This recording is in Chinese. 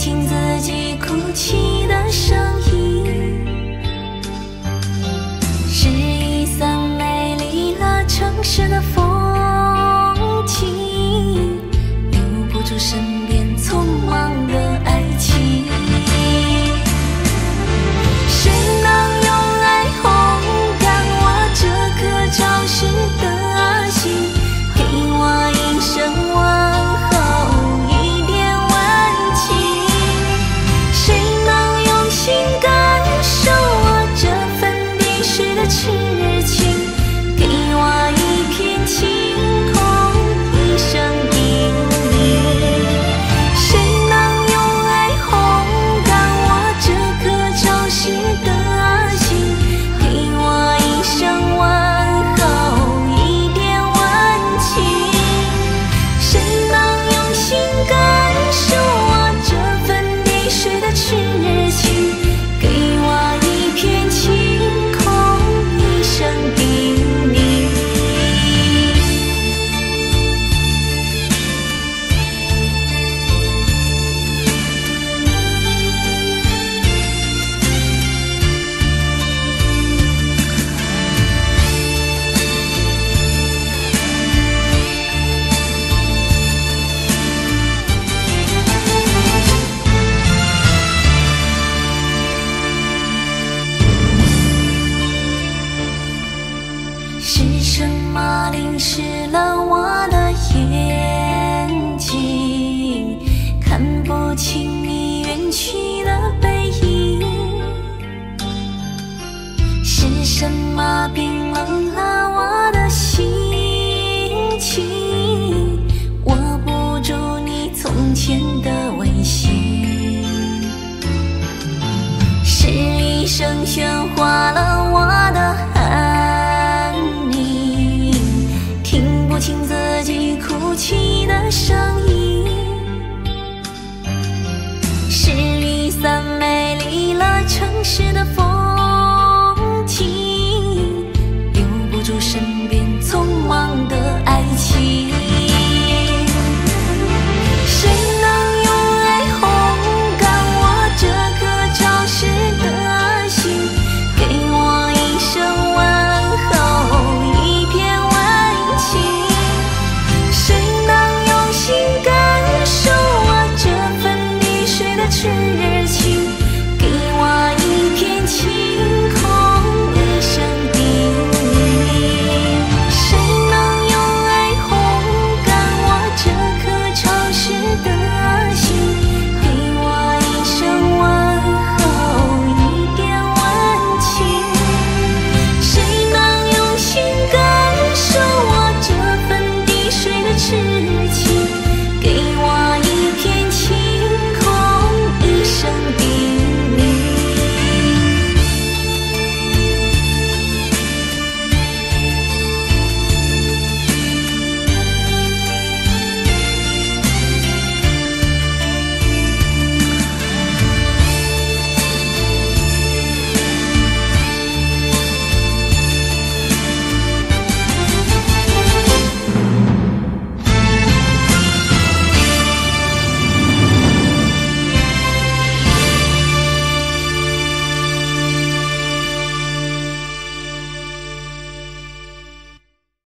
清自己哭泣的声音，是雨伞美丽了城市的风景，留不住身边匆忙的爱情。谁能用爱烘干我这颗潮湿的心，给我一声问候，一点温情。谁能用心感受我这份滴水的痴情，给我一片晴空，一声叮咛。谁能用爱烘干我这颗潮湿的心，给我一声问候，一点温情。谁能用心感受我这份滴水的痴情，给我一片晴空，一声叮咛。是什么淋湿了我的眼睛，看不清你远去的背影？是什么冰冷了我的心情，握不住你从前的微信？是一声喧哗了我的安宁，听不清自己哭泣的声音。是雨伞美丽了城市的风景，留不住身边匆忙的爱情。